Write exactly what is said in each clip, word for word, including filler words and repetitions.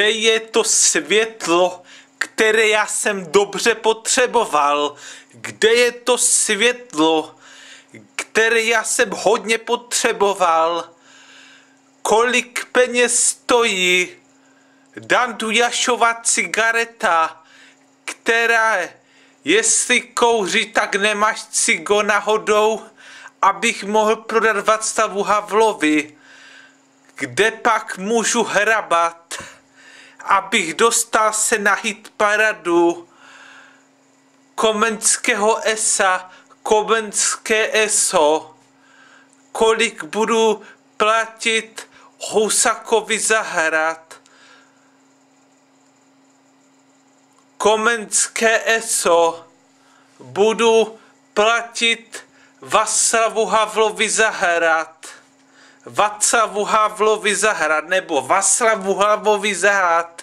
Kde je to světlo, které já jsem dobře potřeboval? Kde je to světlo, které já jsem hodně potřeboval? Kolik peněz stojí Dandu Jašova cigareta, která, jestli kouří, tak nemáš cigo náhodou, abych mohl prodat Václavu Havlovi? Kde pak můžu hrabat, abych dostal se na hit paradu Komenského esa, Komenské eso? Kolik budu platit Husákovi za hrad? Komenské eso budu platit Václavu Havlovi za hrad. Václavu Havlovi za hrad, nebo Václavu Havlovi za hrad.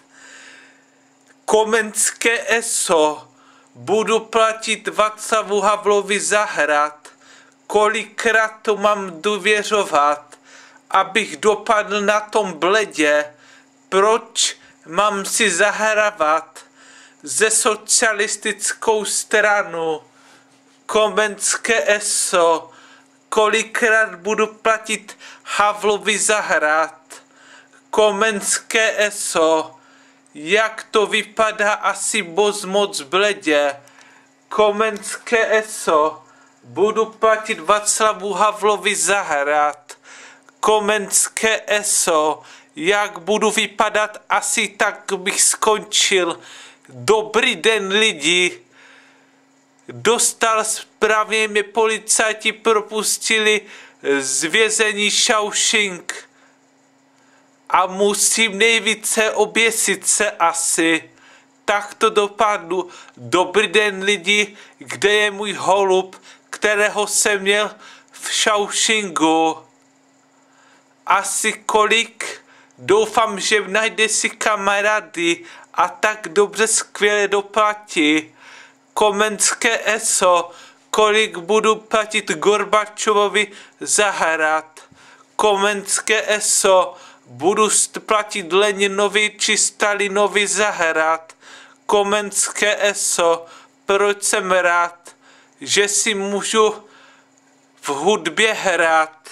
Komenské eso budu platit Václavu Havlovi za hrad. Kolikrát to mám důvěřovat, abych dopadl na tom bledě? Proč mám si zahrávat ze socialistickou stranu Komenské eso? Kolikrát budu platit Havlovi za hrad? Komenské eso, jak to vypadá asi moc moc bledě. Komenské eso, budu platit Václavu Havlovi za hrad. Komenské eso, jak budu vypadat, asi tak bych skončil. Dobrý den lidi. Dostal správně, mě policajti propustili z vězení Shawshank. A musím nejvíce oběsit se asi. Tak to dopadnu. Dobrý den lidi, kde je můj holub, kterého jsem měl v Shawshanku? Asi kolik? Doufám, že najde si kamarády a tak dobře skvěle doplatí. Komenské eso, kolik budu platit Gorbačovovi za hrad? Komenské eso, budu platit Leninovi či Stalinovi za hrad? Komenské eso, proč jsem rád, že si můžu v hudbě hrát?